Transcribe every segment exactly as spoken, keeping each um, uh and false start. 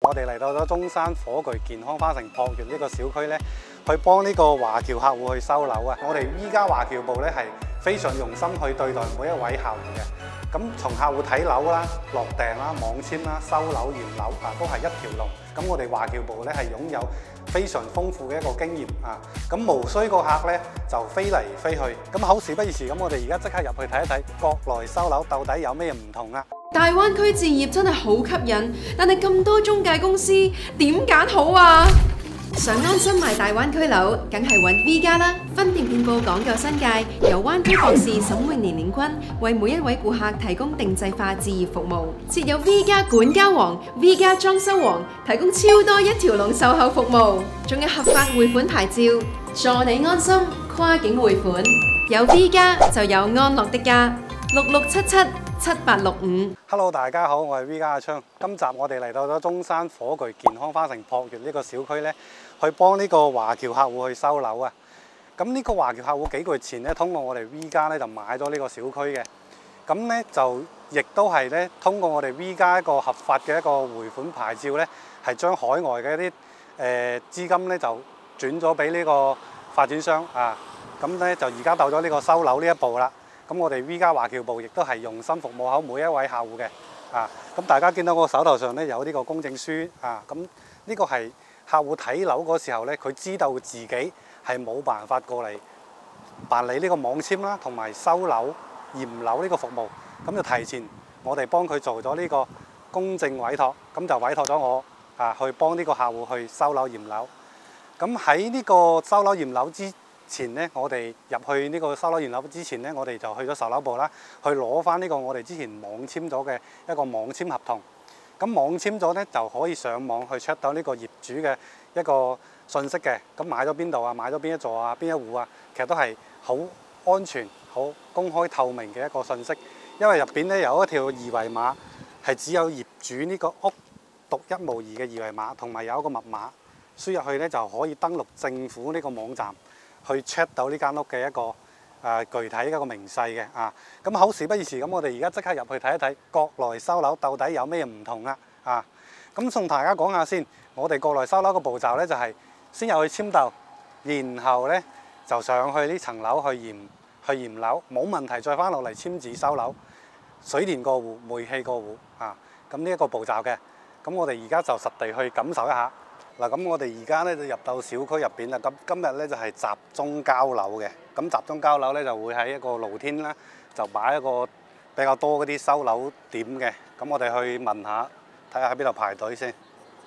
我哋嚟到咗中山火炬健康花城璞園呢個小區咧，去幫呢個華僑客戶去收樓啊！我哋依家華僑部咧係非常用心去對待每一位客戶嘅。咁從客戶睇樓啦、落訂啦、網簽啦、收樓驗樓啊，都係一條龍。咁我哋華僑部咧係擁有非常豐富嘅一個經驗啊！咁無需個客咧就飛嚟飛去。咁好事不宜遲，咁我哋而家即刻入去睇一睇國內收樓到底有咩唔同啊！ 大灣區置業真係好吸引，但係咁多中介公司點揀好啊？想安心賣大灣區樓，梗係揾 V 家啦！分店遍佈港九新界，由灣區博士沈永年領軍，為每一位顧客提供定制化置業服務。設有 V 家管家王、V 家裝修王，提供超多一條龍售後服務，仲有合法匯款牌照，助你安心跨境匯款。有 V 家就有安樂的家。六六七七七八六五。 Hello， 大家好，我係 V 家阿昌。今集我哋嚟到咗中山火炬健康花城璞園呢個小區咧，去幫呢個華僑客戶去收樓啊。咁呢個華僑客戶幾個月前咧，通過我哋 V 家咧就買咗呢個小區嘅。咁咧就亦都係咧通過我哋 V 家一個合法嘅一個匯款牌照咧，係將海外嘅一啲誒資金咧就轉咗俾呢個發展商啊。咁咧就而家到咗呢個收樓呢一步啦。咁我哋 V 家華僑部亦都係用心服務好每一位客戶嘅，啊，咁大家見到我手頭上咧有呢個公證書，啊，咁呢個係客戶睇樓嗰時候咧，佢知道自己係冇辦法過嚟辦理呢個網簽啦，同埋收樓、驗樓呢個服務，咁就提前我哋幫佢做咗呢個公證委託，咁就委託咗我啊去幫呢個客戶去收樓驗樓。咁喺呢個收樓驗樓之前咧，我哋入去呢個收樓驗樓之前咧，我哋就去咗售樓部啦，去攞翻呢個我哋之前網簽咗嘅一個網簽合同。咁網簽咗咧，就可以上網去 check 到呢個業主嘅一個信息嘅。咁買咗邊度啊？買咗邊一座啊？邊一戶啊？其實都係好安全、好公開透明嘅一個信息。因為入邊咧有一條二維碼，係只有業主呢個屋獨一無二嘅二維碼，同埋有一個密碼輸入去咧就可以登錄政府呢個網站。去 check 到呢間屋嘅一個誒、呃、具體一個明細嘅啊，咁好事不宜遲，咁我哋而家即刻入去睇一睇國內收樓到底有咩唔同啊！啊，咁同大家講下先，我哋國內收樓嘅步驟咧就係、是、先入去簽竇，然後咧就上去呢層樓去驗去驗樓，冇問題再翻落嚟簽字收樓，水電過戶、煤氣過戶啊，咁呢一個步驟嘅，咁我哋而家就實地去感受一下。嗱，咁我哋而家咧就入到小區入邊啦。咁今日咧就係集中交樓嘅。咁集中交樓咧就會喺一個露天啦，就擺一個比較多嗰啲收樓點嘅。咁我哋去問下，睇下喺邊度排隊先。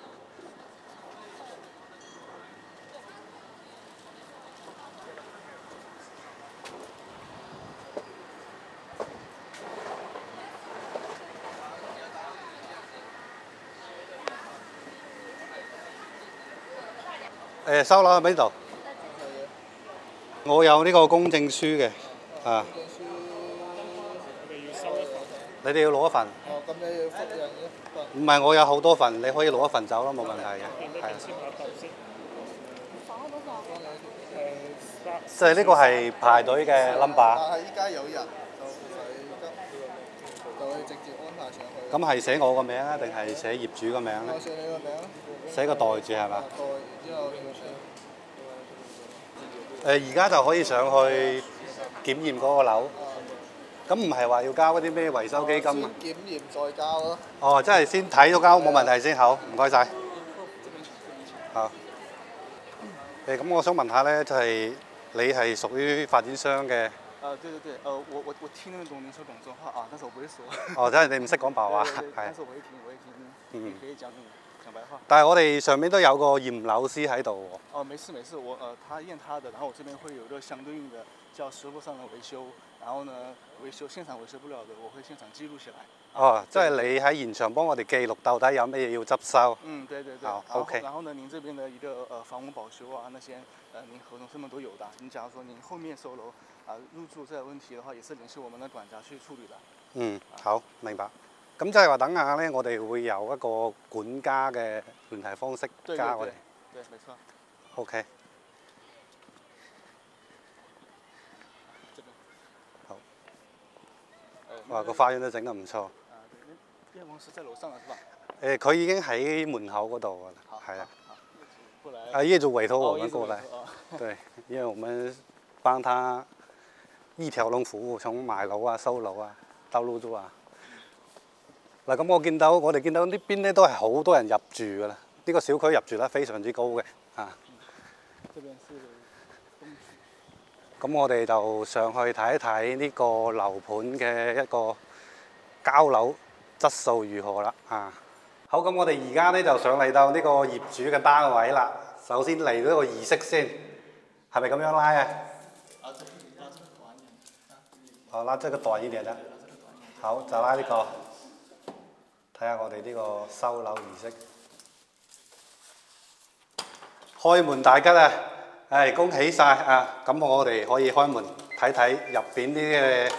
誒收樓喺邊度？我有呢個公證書嘅，啊。你哋要攞一份。 哦，咁你要複印一份。 唔係，我有好多份，你可以攞一份走咯，冇問題嘅。係。即係呢個係排隊嘅 number。 但係依家有人就唔使急，就可以直接安排上去。 咁係寫我個名啊，定係寫業主個名咧？ 我寫你個名咯。 寫個代字係嘛？ 代，然之後要寫。 誒而家就可以上去檢驗嗰個樓，咁唔係話要交嗰啲咩維修基金啊？ 先檢驗再交咯。 哦，即係先睇咗交冇問題先，好，唔該晒。好。誒咁，我想問下咧，就係你係屬於發展商嘅？ 啊，對對對，呃，我我我聽得懂您說廣州話啊，但是我不會說。 哦，即係你唔識講白話，係。 但是我會聽，我會聽，嗯，可以講講白話。 但係我哋上面都有個驗樓師喺度喎。 哦，沒事沒事，我呃，他驗他的，然後我這邊會有一個相對應的叫師傅上門維修，然後呢維修現場維修不了的，我會現場記錄起來。 哦，即係你喺現場幫我哋記錄到底有咩嘢要執收。 嗯，對對對。 好然後 ，OK。 然後呢，您這邊的一個呃房屋保修啊，那些呃您合同上面都有的。你假如說您後面收樓啊、呃、入住這個問題的話，也是聯繫我們的管家去處理的。 嗯，好，明白。咁即係話等下咧，我哋會有一個管家嘅聯繫方式加我哋。 對，沒錯。 OK。好。哇，個花園都整得唔錯。 啊，對，那電工是在樓上了，是吧？ 誒，佢已經喺門口嗰度㗎啦，係啊。 過來。 啊，業主委託我們哦過來， 業主委託對，因為我們幫他一條龍服務，從買樓啊、收樓啊到入租啊。嗱，咁我見到我哋見到呢邊咧都係好多人入住㗎啦，呢個小區入住率非常之高嘅啊。 這邊是東區。 咁我哋就上去睇一睇呢個樓盤嘅一個交樓質素如何啦啊！好，咁我哋而家咧就上嚟到呢個業主嘅單位啦。首先嚟到一個儀式先，係咪咁樣拉啊？ 啊，這個拉這個短一點。 哦，拉這個短一點的。好，就拉呢個。睇下我哋呢個收樓儀式。開門大吉啊！誒，恭喜晒啊！咁我哋可以開門睇睇入邊啲嘅。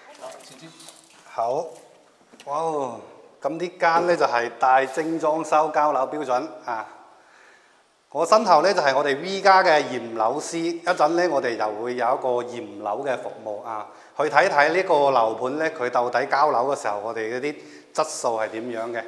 好，哇！咁呢間咧就係大精裝修交樓標準啊！我身後咧就係我哋 V 家嘅驗樓師，一陣咧我哋就會有一個驗樓嘅服務啊，去睇睇呢個樓盤咧佢到底交樓嘅時候，我哋嗰啲質素係點樣嘅。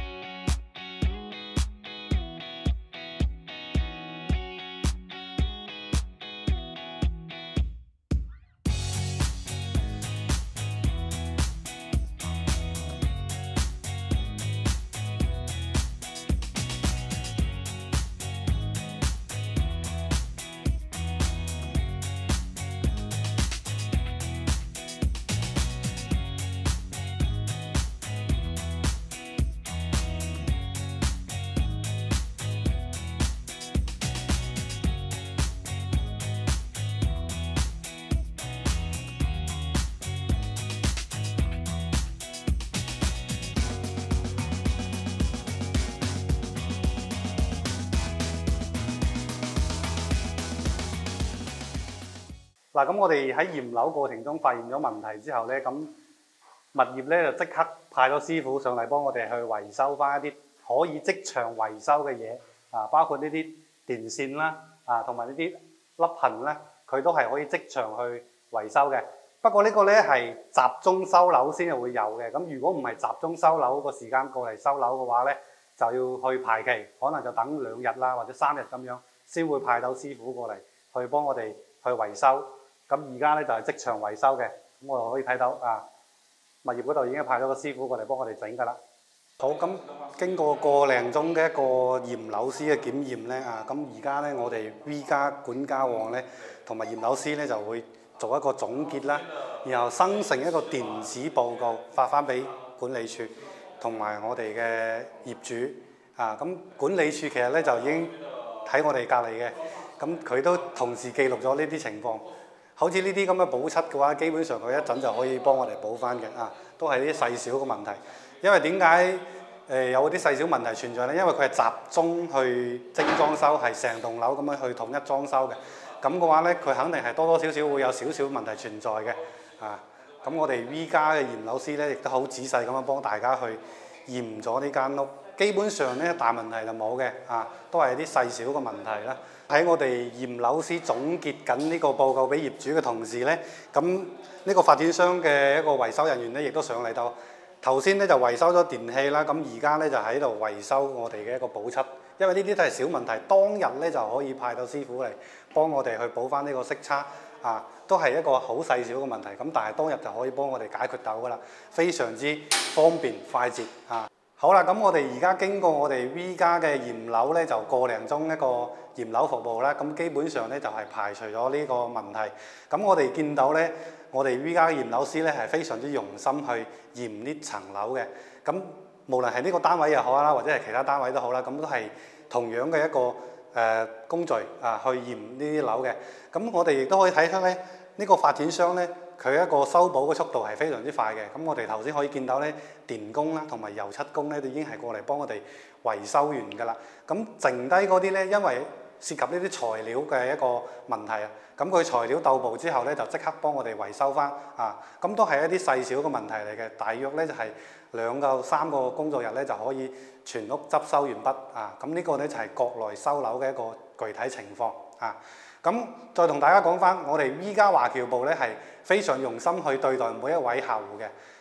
嗱，咁我哋喺驗樓過程中發現咗問題之後咧，咁物業咧就即刻派咗師傅上嚟幫我哋去維修翻一啲可以即場維修嘅嘢，啊，包括呢啲電線啦，啊，同埋呢啲凹痕咧，佢都係可以即場去維修嘅。不過呢個咧係集中收樓先係會有嘅，咁如果唔係集中收樓個時間過嚟收樓嘅話咧，就要去排期，可能就等兩日啦或者三日咁樣，先會派到師傅過嚟去幫我哋去維修。咁而家咧就係即場維修嘅，咁我哋可以睇到啊，物業嗰度已經派咗個師傅過嚟幫我哋整㗎啦。好，咁經過個零鐘嘅一個驗樓師嘅檢驗咧啊，咁而家咧我哋 V 家管家旺咧同埋驗樓師咧就會做一個總結啦，然後生成一個電子報告發翻俾管理處同埋我哋嘅業主啊。咁管理處其實咧就已經喺我哋隔離嘅，咁佢都同時記錄咗呢啲情況。好似呢啲咁嘅補漆嘅話，基本上佢一陣就可以幫我哋補翻嘅啊，都係啲細小嘅問題。因為點解誒有啲細小問題存在咧？因為佢係集中去精裝修，係成棟樓咁樣去統一裝修嘅。咁嘅話咧，佢肯定係多多少少會有少少問題存在嘅啊。咁我哋 V 家嘅驗樓師咧，亦都好仔細咁樣幫大家去驗咗呢間屋。基本上咧大問題就冇嘅啊，都係啲細小嘅問題啦。喺我哋驗樓師總結緊呢個報告俾業主嘅同時咧，咁呢個發展商嘅一個維修人員咧，亦都上嚟到。頭先咧就維修咗電器啦，咁而家咧就喺度維修我哋嘅一個補漆，因為呢啲都係小問題，當日咧就可以派到師傅嚟幫我哋去補翻呢個色差啊，都係一個好細小嘅問題，咁但係當日就可以幫我哋解決到㗎啦，非常之方便快捷啊！好啦，咁我哋而家經過我哋 V 家嘅驗樓咧，就個零鐘一個驗樓服務啦。咁基本上咧就係排除咗呢個問題。咁我哋見到咧，我哋 V 家嘅驗樓師咧係非常之用心去驗呢層樓嘅。咁無論係呢個單位又好啦，或者係其他單位都好啦，咁都係同樣嘅一個誒、呃、工序啊，去驗呢啲樓嘅。咁我哋亦都可以睇出咧，呢、呢個發展商咧，佢一個修補嘅速度係非常之快嘅。咁我哋頭先可以見到咧，電工啦同埋油漆工咧都已經係過嚟幫我哋維修完㗎啦。咁剩低嗰啲咧，因為涉及呢啲材料嘅一個問題啊，咁佢材料到步之後咧，就即刻幫我哋維修翻啊。咁都係一啲細小嘅問題嚟嘅，大約咧就係兩個三個工作日咧就可以全屋執修完畢啊。咁呢個咧就係國內收樓嘅一個具體情況啊。咁再同大家講翻，我哋 V 家華僑部咧係非常用心去對待每一位客戶嘅。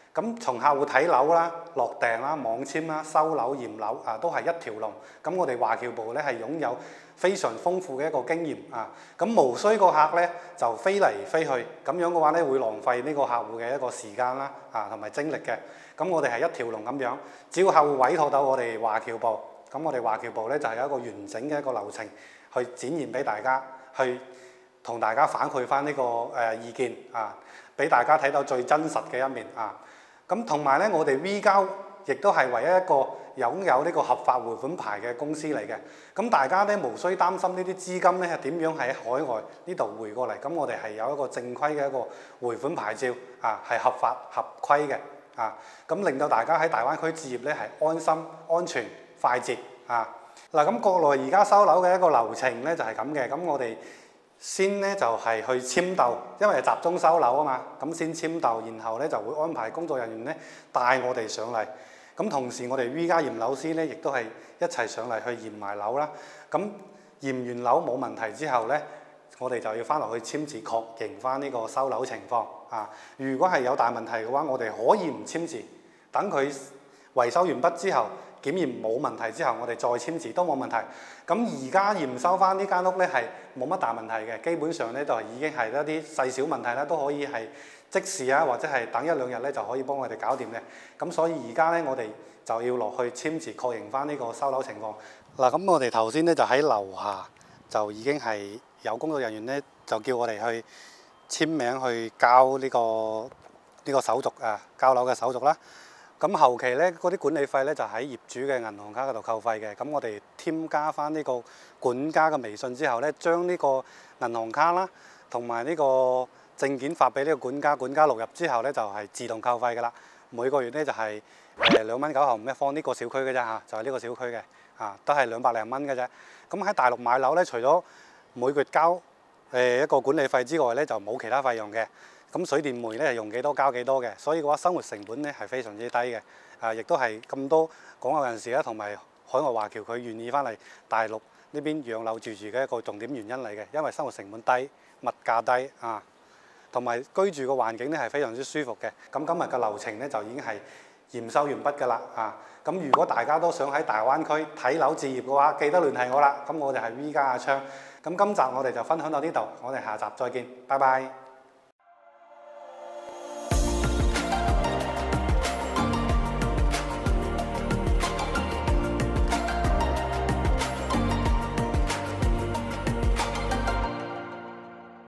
咁從客戶睇樓啦、落訂啦、網簽啦、收樓驗樓啊，都係一條龍。咁我哋華僑部咧係擁有非常豐富嘅一個經驗啊。咁無需個客咧就飛嚟飛去，咁樣嘅話咧會浪費呢個客戶嘅一個時間啦啊同埋精力嘅。咁我哋係一條龍咁樣，只要客戶委託到我哋華僑部，咁我哋華僑部咧就係有一個完整嘅一個流程去展現俾大家，去同大家反饋翻呢個誒意見啊，俾大家睇到最真實嘅一面啊。咁同埋咧，我哋 V 交亦都係唯一一個擁有呢個合法匯款牌嘅公司嚟嘅。咁大家咧無需擔心呢啲資金咧係點樣喺海外呢度匯過嚟。咁我哋係有一個正規嘅一個匯款牌照啊，係合法合規嘅啊。咁令到大家喺大灣區置業咧係安心、安全、快捷啊。嗱，咁國內而家收樓嘅一個流程咧就係咁嘅。咁我哋先咧就係去簽竇，因為集中收樓啊嘛，咁先簽竇，然後咧就會安排工作人員咧帶我哋上嚟。咁同時我哋 V 家驗樓師咧亦都係一齊上嚟去驗埋樓啦。咁驗完樓冇問題之後咧，我哋就要翻落去簽字確認翻呢個收樓情況啊。如果係有大問題嘅話，我哋可以唔簽字，等佢維修完畢之後，檢驗冇問題之後，我哋再簽字都冇問題。咁而家驗收翻呢間屋咧係冇乜大問題嘅，基本上咧就已經係一啲細小問題啦，都可以係即時啊，或者係等一兩日咧就可以幫我哋搞掂嘅。咁所以而家咧我哋就要落去簽字確認翻呢個收樓情況。嗱，咁我哋頭先咧就喺樓下就已經係有工作人員咧就叫我哋去簽名去交呢個呢個手續啊，交樓嘅手續啦。咁後期咧，嗰啲管理費咧就喺業主嘅銀行卡嗰度扣費嘅。咁我哋添加翻呢個管家嘅微信之後咧，將呢個銀行卡啦，同埋呢個證件發俾呢個管家，管家錄入之後咧就係自動扣費㗎啦。每個月咧就係誒兩蚊九毫五一方，呢個小區嘅啫嚇，就係呢個小區嘅啊，都係兩百零蚊嘅啫。咁喺大陸買樓咧，除咗每個月交誒一個管理費之外咧，就冇其他費用嘅。咁水電煤咧係用幾多交幾多嘅，所以嘅話生活成本咧係非常之低嘅。啊，亦都係咁多港澳人士啦，同埋海外華僑佢願意翻嚟大陸呢邊養樓住住嘅一個重點原因嚟嘅，因為生活成本低、物價低啊，同埋居住嘅環境咧係非常之舒服嘅。咁今日嘅流程咧就已經係驗收完畢㗎啦啊！咁如果大家都想喺大灣區睇樓置業嘅話，記得聯繫我啦。咁我哋係 V 家阿昌。咁今集我哋就分享到呢度，我哋下集再見，拜拜。